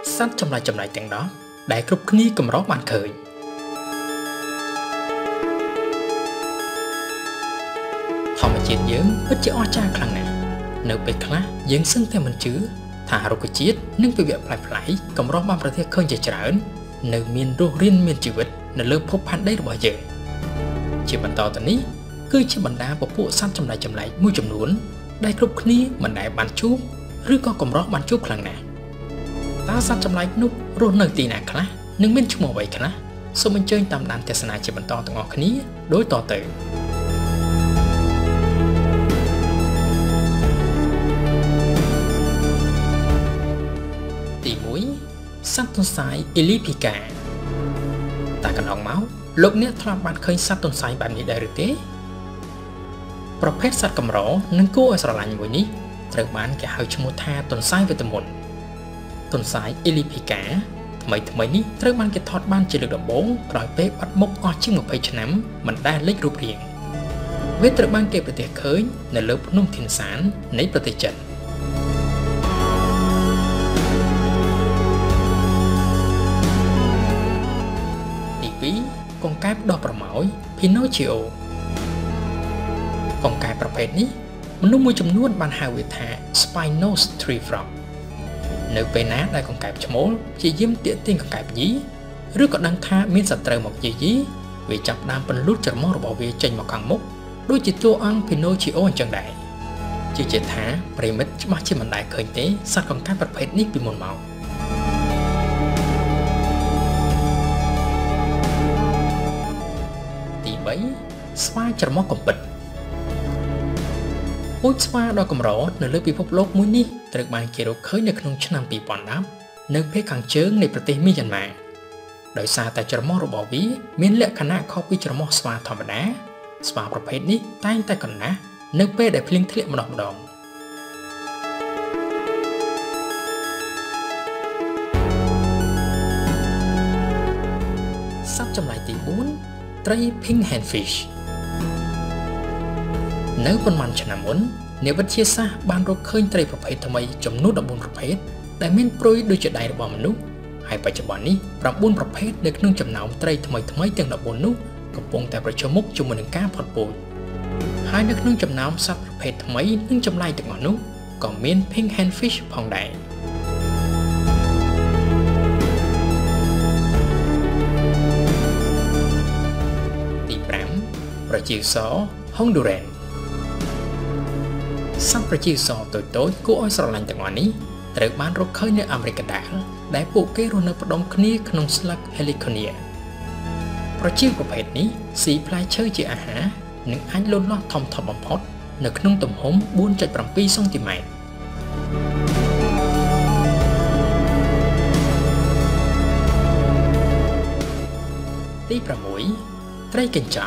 សត្វចម្លែកទាំងđóដែលគ្រប់គ្នាកម្របានឃើញធម្មជាតិយើងពិតជាអស្ចារ្យខ្លាំងណាស់នៅពេលខ្លះយើងសឹងតែមិនជឿថារុក្ខជាតិនិងវិវៈប្លែកៗកម្របានប្រទះឃើញជាច្រើននៅមានរស់រានមានជីវិតនៅលើភពផែនដីរបស់យើងជាបន្តទៅនេះគឺជាបណ្ដាពពួកសត្វចម្លែកមួយចំនួនដែលគ្រប់គ្នាមិនដែលបានជួបឬក៏កម្របានជួបខ្លាំងណាស់តើសត្វចម្លែកនោះរស់នៅទីណាខ្លះនិងមានឈ្មោះអ្វីខ្លះសូមអញ្ជើញតាមដានទស្សនាជាបន្តទាំងអស់គ្នាដូចតទៅទី1សត្វទន្សាយអេលីភីកាតើកន្លងមកលោកអ្នកធ្លាប់បានឃើញសត្វទន្សាយបែបនេះដែរឬទេប្រភេទសត្វកម្រនិងគួរឲ្យស្រឡាញ់មួយនេះត្រូវបានគេហៅឈ្មោះថាទន្សាយវេទមន្តទន្សាយអេលីភីកាថ្មីនេះត្រូវបានគេថតបានជាលើកដំបូងក្រោយពេលបាត់មុខអស់ជាង20ឆ្នាំមិនដែលលេចរូបរាងវាត្រូវបានគេប្រទះឃើញនៅលើភ្នំធីនសាននៃប្រទេសចិនទី2កង្កែបដោះប្រម៉ោយ Pinocchio កង្កែបប្រភេទនេះមនុស្សមួយចំនួនបានហៅវាថា Spiny-Nose Tree Frog នៅពេលណាដែលកង្កែបឈ្មោលព្យាយាមទាក់ទាញកង្កែបយីឬក៏ដឹងថាមានសត្រូវមកយាយីវាចាប់ផ្ដើមពន្លូតច្រមុះរបស់វាចេញមកខាងមុខដូចជាតួអង្គ Pinocchio អញ្ចឹងដែរជឿជាក់ថាប្រិមិត្តច្បាស់ជាមិនដែលឃើញទេសត្វកង្កែបប្រភេទនេះពីមុនមកទី3ស្វាច្រមុះកំពិតពូជស្វាដ៏កម្រនៅលើពិភពលោកមួយនេះត្រូវបានគេរកឃើញនៅក្នុងឆ្នាំ2010នៅភាគខាងជើងនៃប្រទេសមីយ៉ាន់ម៉ាដោយសារតែច្រមុះរបស់វាមានលក្ខណៈខុសពីច្រមុះស្វាធម្មតាស្វាប្រភេទនេះតែងតែកណ្ដាស់នៅពេលដែលភ្លៀងធ្លាក់ម្ដងសត្វចម្លែកទី4ត្រី Pink Handfishនៅប៉ុន្មានឆ្នាំមុនអ្នកវិទ្យាសាស្ត្របានរកឃើញត្រីប្រភេទថ្មីចំនួន14ប្រភេទដែលមានព្រុយដូចជាដៃរបស់មនុស្សហើយបច្ចុប្បន្ននេះ9ប្រភេទនៅក្នុងចំណោមត្រីថ្មីទាំង14នោះកំពុងតែប្រឈមមុខជាមួយនឹងការផុតពូជហើយនៅក្នុងចំណោមសត្វប្រភេទថ្មីនិងចម្លែកទាំងអស់នោះក៏មាន Pink Handfish ផងដែរទី5ប្រជាសរ Honduranសត្វប្រជាសរតូចគួរឲ្យស្រឡាញ់ទាំងអស់នេះត្រូវបានរកឃើញនៅអាមេរិកកណ្ដាលដែលពួកគេរស់នៅផ្ដុំគ្នាក្នុងស្លឹក Heliconia ប្រជាប្រភេទនេះស៊ីផ្លែឈើជាអាហារនិងអាចលូតលាស់ធំបំផុតនៅក្នុងទំហំ 4.7 សង់ទីម៉ែត្រទី6ត្រីកញ្ចក់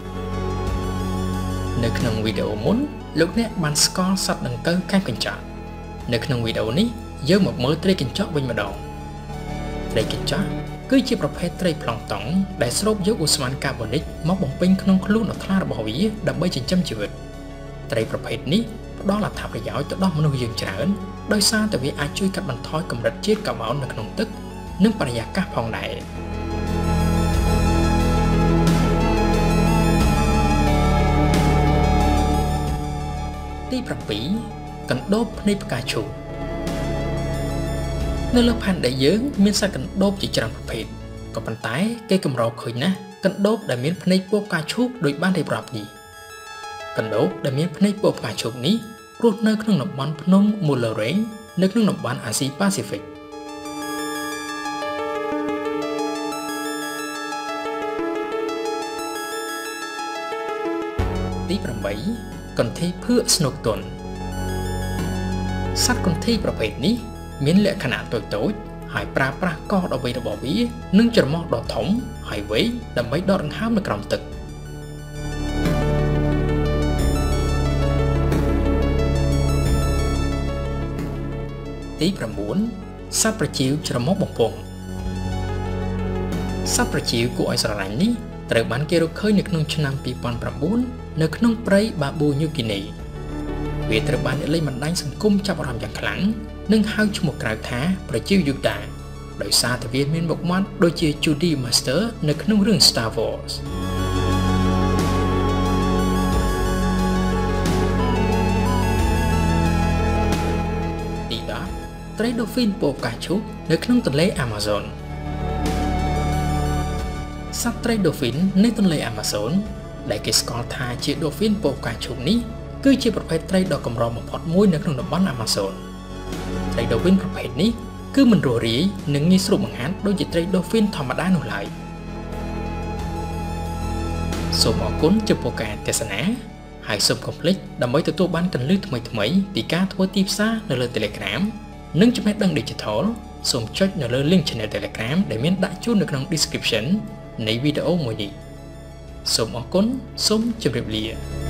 នៅក្នុងវីដេអូមុនលោកអ្នកបានស្គាល់សត្វដង្កូវកែបកញ្ចក់នៅក្នុងវីដេអូនេះយើងមកមើលត្រីកញ្ចក់វិញម្ដងត្រីកញ្ចក់គឺជាប្រភេទត្រីប្លង់តុងដែលស្រូបយកឧស្ម័នកាបូនិកមកបំពេញក្នុងខ្លួនដ៏ថ្លារបស់វាដើម្បីចិញ្ចឹមជីវិតត្រីប្រភេទនេះផ្ដល់អត្ថប្រយោជន៍ទៅដល់មនុស្សយើងច្រើនដោយសារតែវាអាចជួយកាត់បន្ថយកម្រិតជាតិកាបូននៅក្នុងទឹកនិងបរិយាកាសផងដែរទី7កណ្ដូបភ្នែកផ្កាឈូកនៅលើផែនដីយើងមានសត្វកណ្ដូបជាច្រើនប្រភេទក៏ប៉ុន្តែគេកម្រឃើញណាស់កណ្ដូបដែលមានភ្នែកពណ៌ផ្កាឈូកដូចបានរៀបរាប់នេះកណ្ដូបដែលមានភ្នែកពណ៌ផ្កាឈូកនេះរស់នៅក្នុងតំបន់ភ្នំ Mullerang នៅក្នុងតំបន់អាស៊ីប៉ាស៊ីហ្វិកទី8កន្ធាយភក់ស្នូកទន់សត្វកន្ធាយប្រភេទនេះមានលក្ខណៈតូចហើយប្រើប្រាស់កដ៏វែងរបស់វានិងច្រមុះដ៏ធំហើយវែងដើម្បីដកដង្ហើមនៅក្រោមទឹកទី9សត្វប្រចៀវច្រមុះបំពង់សត្វប្រចៀវគួរឲ្យស្រឡាញ់នេះត្រូវបានគេរកឃើញនៅក្នុងឆ្នាំ2009នៅក្នុងព្រៃបាប៊ូញូហ្គីនីវាត្រូវបានអ្នកលេងបណ្ដាញសង្គមចាប់អារម្មណ៍យ៉ាងខ្លាំងនិងហៅឈ្មោះក្រៅថាប្រចៀវយូតាដោយសារតែវាមានមុខមាត់ដូចជា Jodie Master នៅក្នុងរឿង Star Wars ទី10ត្រី Dolphin ពណ៌ផ្កាឈូកនៅក្នុងទន្លេ Amazon សត្វត្រី Dolphin នៅទន្លេ Amazon ដែលគេស្គាល់ថាជា Dolphin ពណ៌ផ្កាឈូកនេះគឺជាប្រភេទត្រីដ៏កម្របំផុតមួយនៅក្នុងតំបន់ Amazon ត្រី Dolphin ប្រភេទនេះគឺមិនរស់រាយនិងងាយស្រួលបង្ហាត់ដូចជាត្រី Dolphin ធម្មតានោះឡើយសូមអរគុណចំពោះការទស្សនាហើយសូមកុំភ្លេចដើម្បីទទួលបានគន្លឹះថ្មីៗពីការធ្វើទីផ្សារនៅលើ Telegram និងចំណេះដឹង Digital សូមចុចនៅលើ link Channel Telegram ដែលមានដាក់ជូននៅក្នុង description នៃវីដេអូមួយនេះសូមអរគុណសូមជម្រាបលា